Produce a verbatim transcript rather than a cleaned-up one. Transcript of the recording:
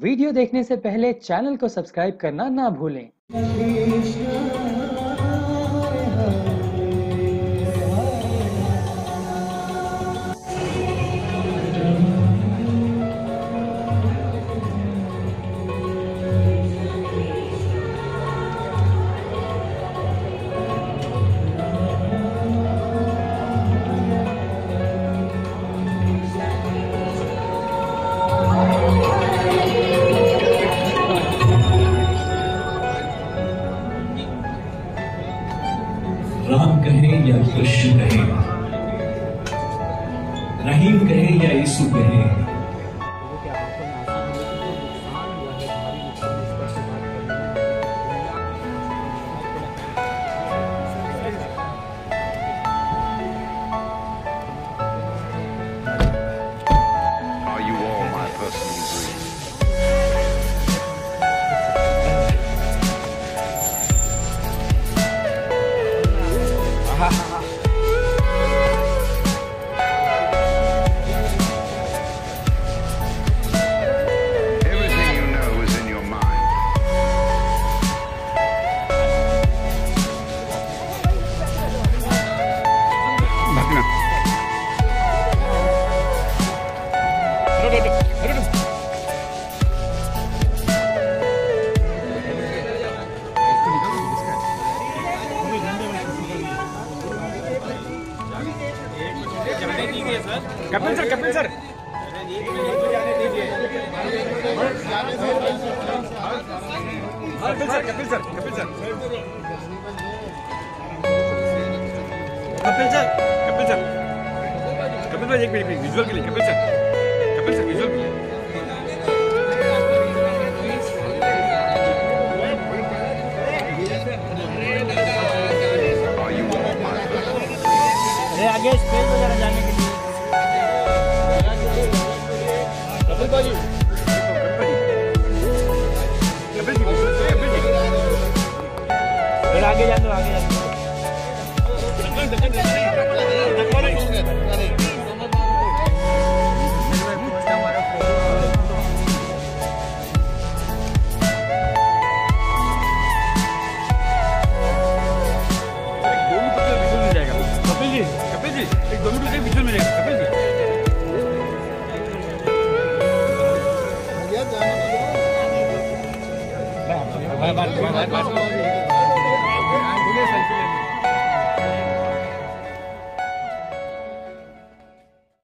Video देखने से पहले चैनल को सब्सक्राइब करना ना भूलें। राम कहे या कृष्ण कहे, रहीम कहे या यीशु कहे, Are you all my personal dreams? Everything you know is in your mind. Kapil sir Kapil sir Kapil sir Kapil sir Kapil sir Kapil sir Kapil sir Kapil sir एक मिनट विजुअल के लिए Kapil sir Kapil sir visual के लिए Are you all my personal dreams? अरे आगे stage वगैरह जाने के लिए कपिल भाई कपिल जी कपिल जी फिर आगे जाने दो, आगे जाने दो। कपिल जी कपिल जी एक दो मिनट के विजुअल मिल जाएगा Kapil ji bye bye bye bye.